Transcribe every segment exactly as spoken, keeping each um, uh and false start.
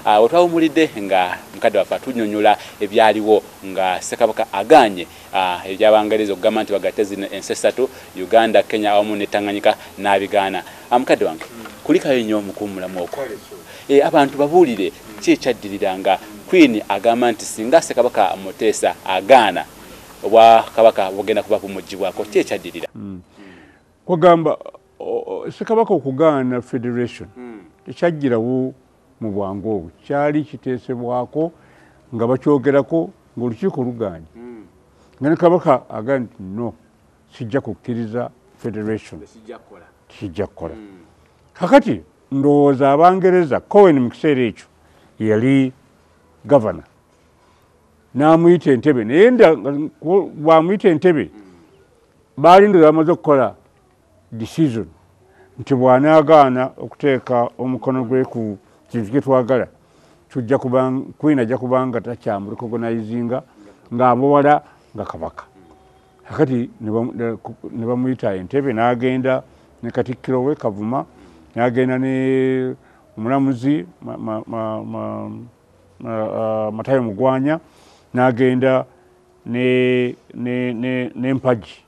otwawumulidde nga mukadde waffe atunyonyola ebyaliwo nga Ssekabaka aganye ebyabangereza okugamba nti bagatte zino ensi essatu Uganda, Kenya awamu ne Tanganyika n'abigaana. Mukadde wange kulikayo nnyo mukuumulamu okwo abantu babuulire ki ekyaddiriranga Queen agamba nti singa Ssekabaka Muteesa agaana Obwakabaka bugenda kuba bumugibwako ki ekyaddirira? Kwagamba Ssekabaka okugaana federation tekyajjirawo mu bwangu obwo, kyali kiteesebwako nga bakyogerako ng'olukiiko lugaanye nga ne Kabaka agamba nti no sijja kukkiriza federation kijja kukola. Kakati ndowooza Abangereza Cowen mu kiseera ekyo yali gavana n'amuyita Entebbe, naye bw'amuyita Entebbe baali ndoza bamaze okukola decision nti bw'anaagaana okuteeka omukono gwe ku kintu kye twagala tujja kubanga Queen ajja kubanga takyamurecognizinga ng'amuwala nga Kabaka. Kakati ne bamuyita Entebbe n'agenda ne Katikkiro we Kavuma n'agenda ne omulamuzi Matayo Mugwanya n'agenda n'Empagi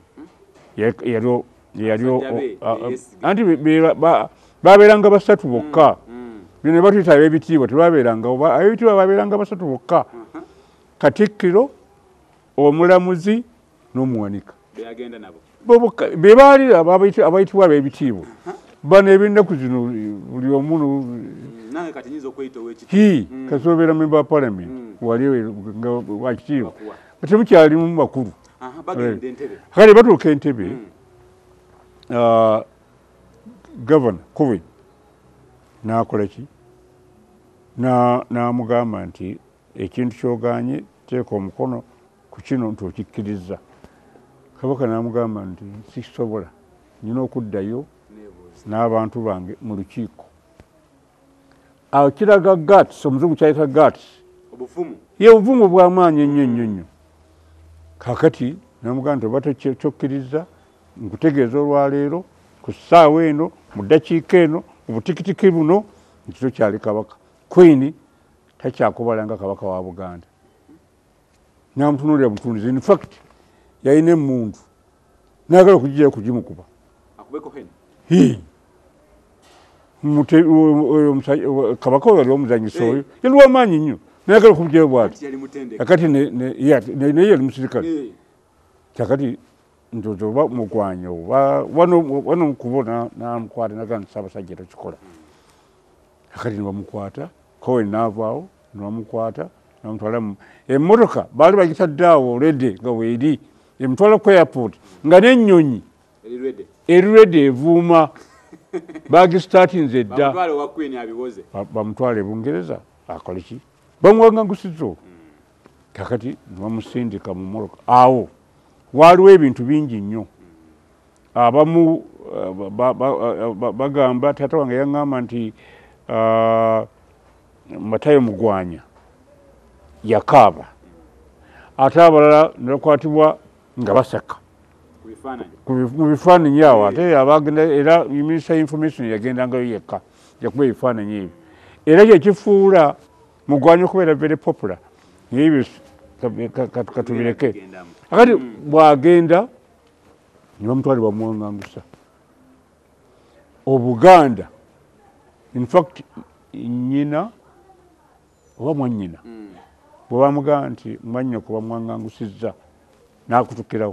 anti babeeranga basatu bokka. Bino ne batuyita ab'ebitiibwa tebabeeranga ab'ebitiibwa babeeranga basatu bokka, Katikkiro, omulamuzi n'omuwanika be baali abayitibwa ab'ebitiibwa. Bano ebinnaku zino buli omu kasobeera member wa parliament wali wakitiibwa temukyalimu makulu. Kale batuuka Entebbe Governor Cowen n'akola ki? N'amugamba nti ekintu ky'ogaanye teeka omukono ku kino nti okikkiriza. Kabaka n'amugamba nti sisobola, nina okuddayo n'abantu bange mu lukiiko. Awo kiraga guts, omuzungu kyayita guts, ye obuvumu bw'amaanyi ennyo nnyo nnyo. Kakati n'amugamba nti oba tokkiriza nkutegeeza olwaleero ku ssaawa eno mu ddakiika eno mu butikitiki buno nti tokyali Kabaka. Queen takyakubala nga Kabaka wa Buganda. N'amutunuulira butunuzi. In fact yalina emmundu n'agala okugirayo kugimukuba. Kabaka oyo yali omuzanyisa oyo yali w'amaanyi nnyo n'ayagala okugirayo bw'ati. Kakati naye yali musirikale. Kakati ndoza oba mugwanya wano kubona n'amukwata n'agamba nti Ssaabasajja tokikola. Kakati ne bamukwata, Cowen n'avaawo ne bamukwata n'amutwala mu emmotoka baali bagitadde awo already nga weeri emutwala ku airport nga n'ennyonyi erirwedde evuuma bagistartinze dda bamutwala e Bungereza akole ki? Bamuwangangusizza olwo. Kakati ne bamusindika mu mmoloka. Awo waaliwo ebintu bingi nnyo. Abamu bagamba taata wange yaŋŋamba nti Matayo Mugwanya yakaaba, ate abalala ne bakwatibwa nga baseka mu bifaananyi awo. Ate abagenda era Minister Information yagendangayo yekka yakuba ebifaananyi ebyo, era kyekifuula Mugwanya okubeera very popular. Ebyo katubireke. Akati bw'agenda ne bamutwala bamuwaŋŋangusa. Obuganda, in fact nnyina oba mwannyina bwe bamugamba nti mwannyoko bamuwaŋŋangusizza n'akutukirawo,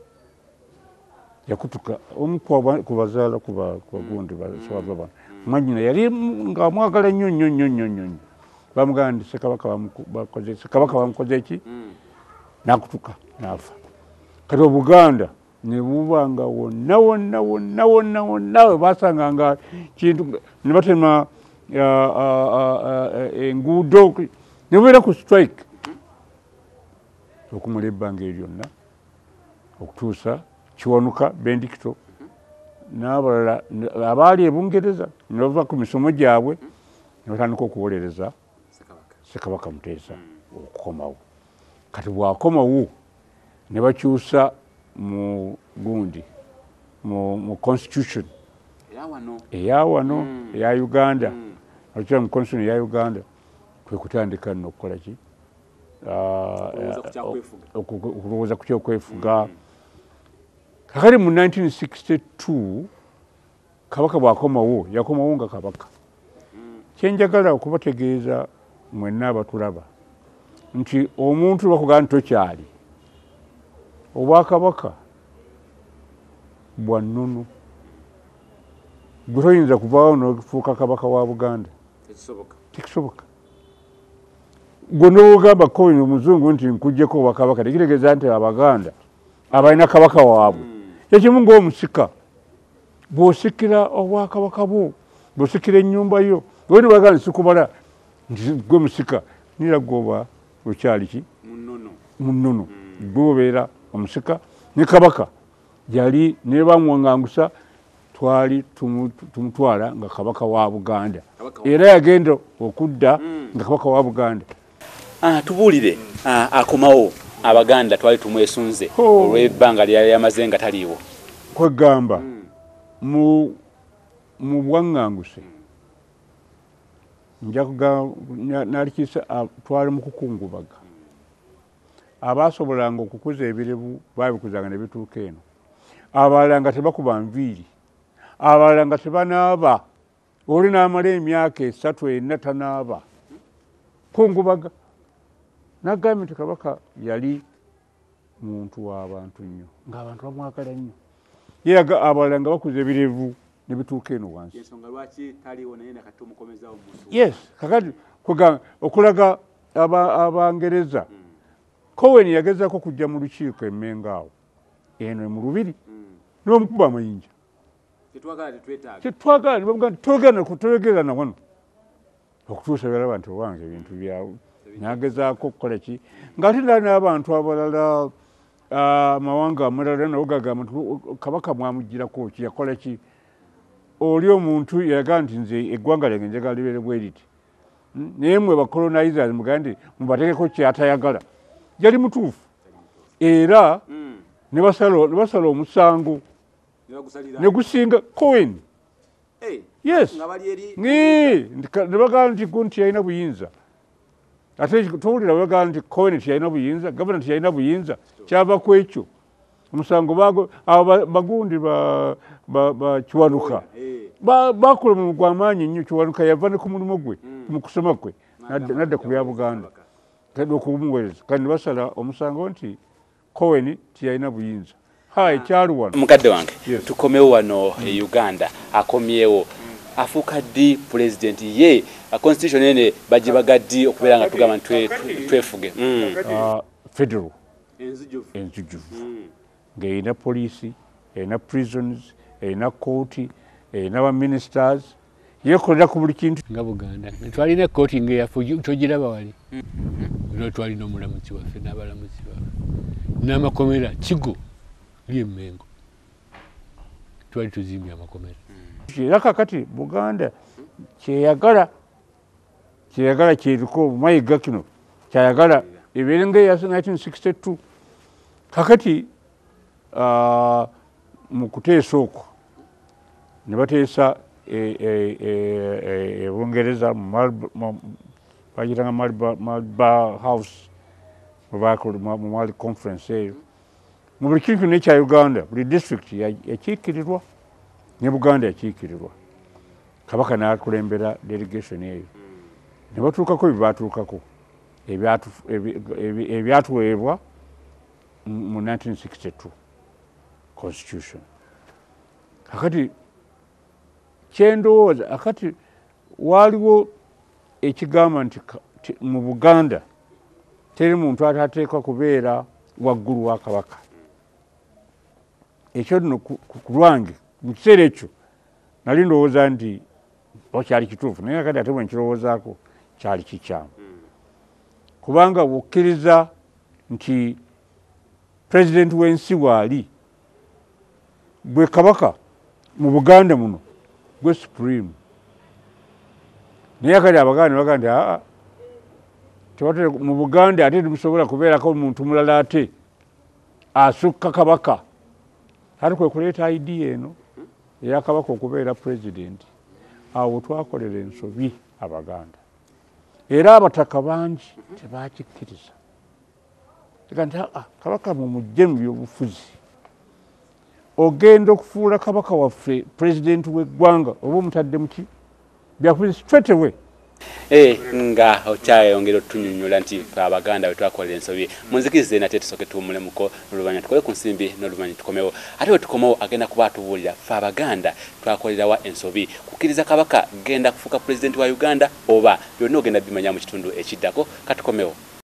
yakutuka omu ku bazaala ku bagundi basabava bano. Mwannyina yali ng'amwagala nnyo nnyo nnyo nnyo nnyo. Bamugamba nti Ssekabaka bamukoze ki? N'akutuka n'afa. Kati Obuganda ne buba nga wonna wonna wonna wonna wonna we baasanganga kintu ne batema enguudo ne bubeera ku strike okumala ebbanga eryonna okutuusa Kiwanuka Bendikito n'abalala abaali e Bungereza ne bava ku misomo gyabwe ne batandika okuwolereza Ssekabaka Muteesa okukomawo. Kati bw'akomawo ne bakyusa mu gundi mu constitution eya wano eya Uganda, akyusa mu constitution eya Uganda kwe kutandika nno okukola ki okulowooza ku kyokwefuga. Kakati mu nineteen sixty-two kabaka bw'akomawo yakomawo nga kabaka. Kyenjagala okubategeeza mwenna abatulaba nti omuntu bakugamba nti tokyali obwakabaka bwa nnono gwe toyinza kuvaawo n'ofuuka kabaka wa Buganda. Tekisoboka. Gwe n'ogamba Cohen omuzungu nti nkuggyeko obwakabaka tekitegeeza nti Abaganda abalina kabaka waabwe. Ekimu ng'omusika bw'osikira obwakabaka bwo bw'osikira ennyumba yo gwe nibagamba sikubala nti gwe musika nira gwoba okyali ki mu nnono gwe obeera omusika ne kabaka yali ne bamwangangusa twali tumutwala nga kabaka wa Buganda era yagenda okudda nga kabaka wa Buganda. Ah, tubuulire ah, akomawo Abaganda twali tumwesunze olw'ebbanga lyali yamaze nga taliiwo. Kwegamba mu mu bwaŋŋanguse nja kugamba nalikiisa twali mu kukungubaga. Abaasobolanga okukuza ebirevu baabikuzanga ne bituuka eno. Abalala nga tebakuba nviiri, abalala nga tebanaaba, oli n'amala emyaka esatu ena tanaaba. Kungubaga. Nagambye nti kabaka yali muntu w'abantu nnyo ng'abantu bamwagala nnyo. Ye abalala nga bakuza ebirevu ne bituuka eno wansi. Yes, kakati kwegamba okulaga Abangereza. Cohen yagezaako kujja mu lukiiko emmengo awo eno mu lubiri n'omukuba amayinja. Kyetwagala ne bamugaa nti toyogera na wano okutuusa byalaba nti owange ebintu byawe nagezaako okukola ki ng'ate n'abantu abalala amawanga amalala nabo gagamba nti kabaka mwamugirako ki yakola ki. Oli omuntu yalaga nti nze eggwanga lyange njagala libeere bwe riti naye mmwe bacolonizers mugambe nti mubateekeko kyatayagala. Yali mutuufu era ne basala omusango ne gusinga Cohen. Yes, ne bagamba nti nti yalina buyinza. Ate towulira bagamba nti Cohen tiyalina buyinza, gavana tiyalina buyinza, kyava ku ekyo omusango bago abo bagundi ba Kiwanuka bakola mu gw'amaanyi nnyo. Kiwanuka yava ne ku mulimu gwe mu kusoma kwe nadda ku bya Buganda kadi okumuweereza kandi ne basala omusango nti Cohen tiyalina buyinza. Hai kyali wano mukadde wange tukomewo wano e Uganda akomyewo afuuka ddi president ye a constitution ene bagibaga ddi okubeera nga tugamba twefuge federal enzijuvu ng'erina poliisi erina prisons erina kooti erina baministers yekolera ku buli kintu nga Buganda. Twalina kooti ng'eyaffe togiraba wali era twalina omulamuzi waffe n'abalamuzi baffe n'amakomera kigo ly'emmengo twali tuzimbye amakomera. Era kakati Buganda kyeyagala kyeyagala kyeriko mayiga kino kyayagala ebeere ng'eya nineteen sixty-two. Kakati mu kuteesa okwo ne bateesa e Bungereza bagiranga Marlborough House mu Mali conference eyo. Mu buli kintu n'ekya Uganda buli district yakiikirirwa ne Buganda yakiikirirwa. Kabaka n'akulembera delegation eyo ne batuukako bye baatuukako ebyatuweebwa mu nineteen sixty-two constitution. Akati kyendowooza akati waaliwo ekigamba nti mu Buganda teri muntu atateekwa kubeera waggulu wa kabaka. Ekyo nno ku lwange mu kiseera ekyo nali ndowooza nti okyali kituufu naye kati ate bwe nkirowoozaako kyali kikyamu kubanga bw'okkiriza nti pulezidenti w'ensi waali bwe kabaka mu Buganda muno gwe supreme naye kati Abaganda ne bagamba nti aa tewatere mu Buganda ate temusobola kubeerako muntu mulala ate asukka kabaka. Ate kwe kuleeta idea eno eya kabaka okubeera pulezidenti. Awo twakolera ensobi Abaganda era abataka bangi tebakikkiriza ega nti aa kabaka mumugye mu byobufuzi ogenda okufuula kabaka waffe pulezidenti w'eggwanga oba omutadde muki byafuzi straight away. Eh, nga okyayongera otunyonnyola nti Abaganda bwe twakolera ensobi munzikirize nate tusooke tuwummulemuko n'oluvannyuma tukole ku nsimbi n'oluvannyuma tukomewo ate bwe tukomewo agenda kuba atubuulira ffe Abaganda twakolerawa ensobi kukkiriza kabaka genda kufuuka pulezidenti wa Uganda oba byonna ogenda bimanya mu kitundu ekiddako katukomewo.